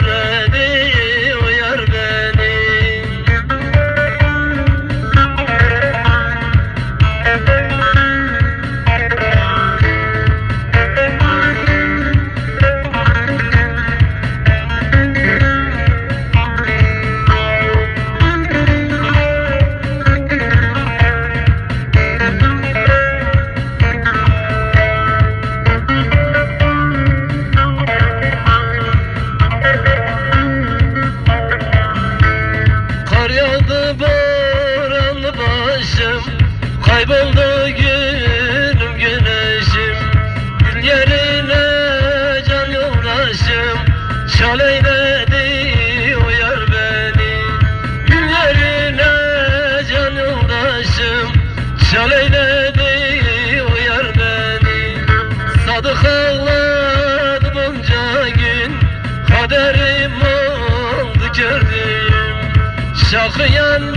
görmedi o yar beni. Kar yağdı boranlı başım, kayboldu günüm güneşim. Gül yerine can yoldaşım, şal eyledi o yar beni. Gül yerine can yoldaşım, şal eyledi o yar beni. Sadık ağladı bunca gün, kaderim oldu gördüğüm. Şakıyan